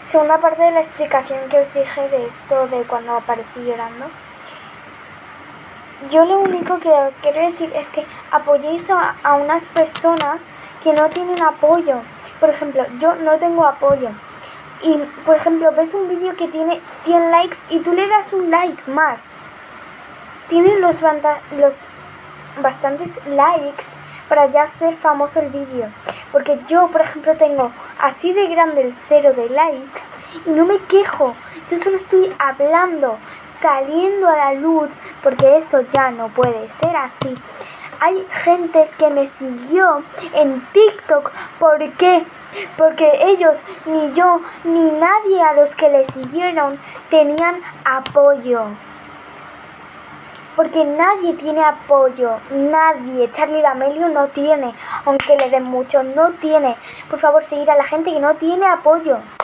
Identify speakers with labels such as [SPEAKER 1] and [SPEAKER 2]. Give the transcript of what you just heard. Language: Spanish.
[SPEAKER 1] segunda parte de la explicación que os dije de esto de cuando aparecí llorando. Yo lo único que os quiero decir es que apoyéis a unas personas que no tienen apoyo. Por ejemplo, yo no tengo apoyo. Y, por ejemplo, ves un vídeo que tiene 100 likes y tú le das un like más. Tiene los bastantes likes para ya ser famoso el vídeo. Porque yo, por ejemplo, tengo así de grande el 0 de likes y no me quejo. Yo solo estoy hablando, saliendo a la luz, porque eso ya no puede ser así. Hay gente que me siguió en TikTok. ¿Por qué? Porque ellos, ni yo, ni nadie a los que le siguieron tenían apoyo. Porque nadie tiene apoyo, nadie. Charli D'Amelio no tiene, aunque le den mucho, no tiene. Por favor, seguir a la gente que no tiene apoyo.